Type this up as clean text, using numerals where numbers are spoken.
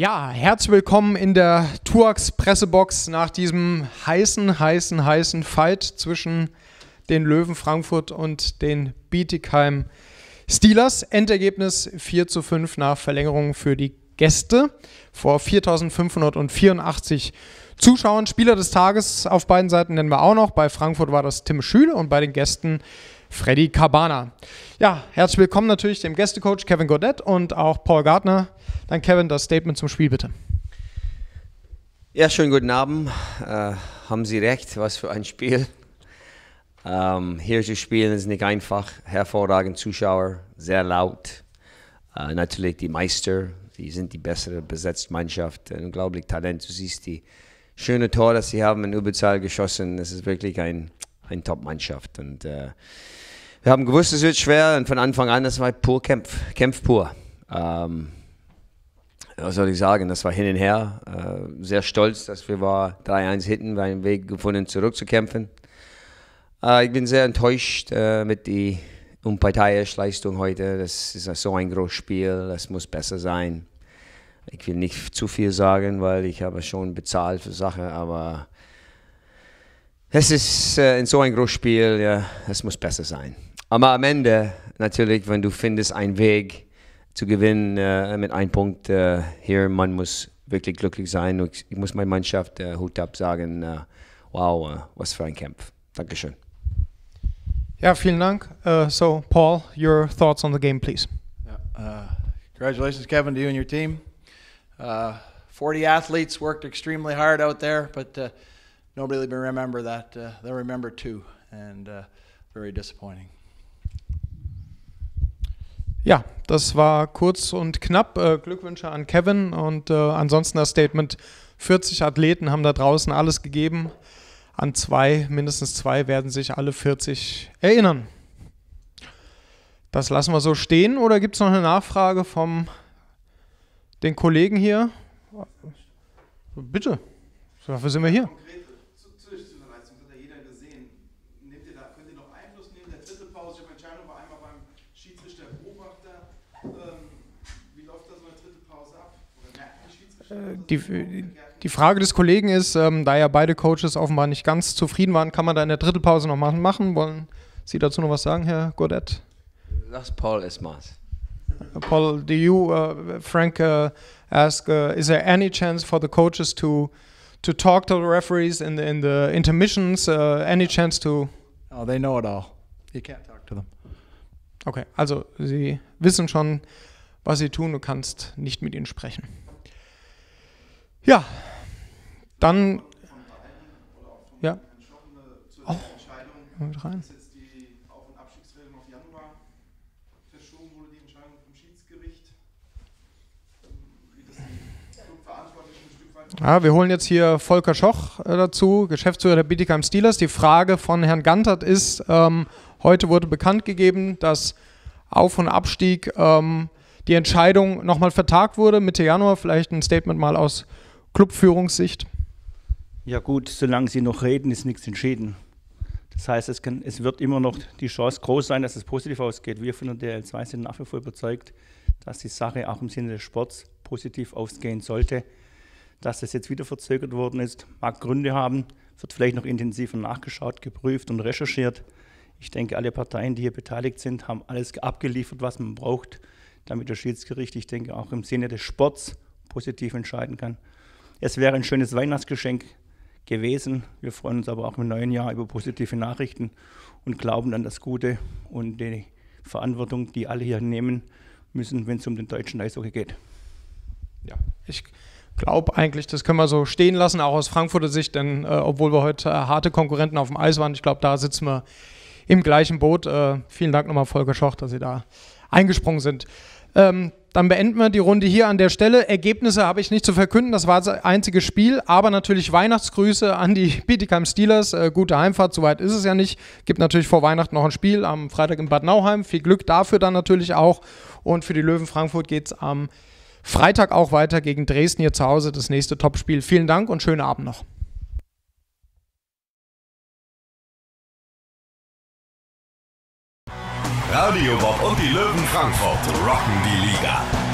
Ja, herzlich willkommen in der Tuax Pressebox nach diesem heißen Fight zwischen den Löwen Frankfurt und den Bietigheim Steelers. Endergebnis 4:5 nach Verlängerung für die Gäste vor 4.584 Zuschauern. Spieler des Tages auf beiden Seiten nennen wir auch noch. Bei Frankfurt war das Tim Schüle und bei den Gästen Freddy Cabana. Ja, herzlich willkommen natürlich dem Gästecoach Kevin Godet und auch Paul Gardner. Dann Kevin, das Statement zum Spiel bitte. Ja, schönen guten Abend. Haben Sie recht, was für ein Spiel. Hier zu spielen ist nicht einfach. Hervorragend Zuschauer, sehr laut. Natürlich die Meister, die sind die bessere besetzte Mannschaft. Unglaublich Talent. Du siehst die schöne Tor, das sie haben in Überzahl geschossen. Das ist wirklich eine Top-Mannschaft. Und wir haben gewusst, es wird schwer. Und von Anfang an, das war pur Kampf pur. Was soll ich sagen, das war hin und her. Sehr stolz, dass wir 3-1 hinten, wir einen Weg gefunden, zurückzukämpfen. Ich bin sehr enttäuscht mit der unparteiischen Leistung heute. Das ist so ein großes Spiel, das muss besser sein. Ich will nicht zu viel sagen, weil ich habe schon bezahlt für Sachen, aber es ist in so ein großes Spiel, ja, es muss besser sein. Aber am Ende, natürlich, wenn du findest einen Weg zu gewinnen mit einem Punkt hier, man muss wirklich glücklich sein. Ich muss meiner Mannschaft Hut ab sagen, wow, was für ein Kampf. Dankeschön. Ja, vielen Dank. So, Paul, your thoughts on the game, please. Congratulations, Kevin, to you and your team. 40 athletes worked extremely hard out there, but nobody will remember that. They'll remember two, and very disappointing. Ja, das war kurz und knapp. Glückwünsche an Kevin und ansonsten das Statement, 40 Athleten haben da draußen alles gegeben. An mindestens zwei werden sich alle 40 erinnern. Das lassen wir so stehen oder gibt es noch eine Nachfrage von den Kollegen hier? Bitte, dafür sind wir hier. Die Frage des Kollegen ist, da ja beide Coaches offenbar nicht ganz zufrieden waren, kann man da in der Drittelpause noch machen? Wollen Sie dazu noch was sagen, Herr Godet? Lass Paul erstmal. Paul, do you, Frank ask, is there any chance for the coaches to talk to the referees in the intermissions? Any chance to? Oh, they know it all. You can't talk to them. Okay, also Sie wissen schon, was Sie tun. Du kannst nicht mit ihnen sprechen. Ja, dann. Ja. Oh, mit rein. Ja, wir holen jetzt hier Volker Schoch dazu, Geschäftsführer der Bietigheim Steelers. Die Frage von Herrn Gantert ist, heute wurde bekannt gegeben, dass Auf- und Abstieg die Entscheidung nochmal vertagt wurde, Mitte Januar. Vielleicht ein Statement mal aus Clubführungssicht. Ja gut, solange Sie noch reden, ist nichts entschieden. Das heißt, es wird immer noch die Chance groß sein, dass es positiv ausgeht. Wir von der DL2 sind nach wie vor überzeugt, dass die Sache auch im Sinne des Sports positiv ausgehen sollte. Dass das jetzt wieder verzögert worden ist, mag Gründe haben, wird vielleicht noch intensiver nachgeschaut, geprüft und recherchiert. Ich denke, alle Parteien, die hier beteiligt sind, haben alles abgeliefert, was man braucht, damit das Schiedsgericht, ich denke, auch im Sinne des Sports positiv entscheiden kann. Es wäre ein schönes Weihnachtsgeschenk gewesen. Wir freuen uns aber auch im neuen Jahr über positive Nachrichten und glauben an das Gute und die Verantwortung, die alle hier nehmen müssen, wenn es um den deutschen Eishockey geht. Ja, ich glaube eigentlich, das können wir so stehen lassen, auch aus Frankfurter Sicht, denn obwohl wir heute harte Konkurrenten auf dem Eis waren, ich glaube, da sitzen wir im gleichen Boot. Vielen Dank nochmal, Volker Schoch, dass Sie da eingesprungen sind. Dann beenden wir die Runde hier an der Stelle. Ergebnisse habe ich nicht zu verkünden, das war das einzige Spiel, aber natürlich Weihnachtsgrüße an die Bietigheim Steelers. Gute Heimfahrt, soweit ist es ja nicht. Gibt natürlich vor Weihnachten noch ein Spiel am Freitag in Bad Nauheim. Viel Glück dafür dann natürlich auch. Und für die Löwen Frankfurt geht es am Freitag auch weiter gegen Dresden hier zu Hause, das nächste Topspiel. Vielen Dank und schönen Abend noch. Radio Bob und die Löwen Frankfurt rocken die Liga.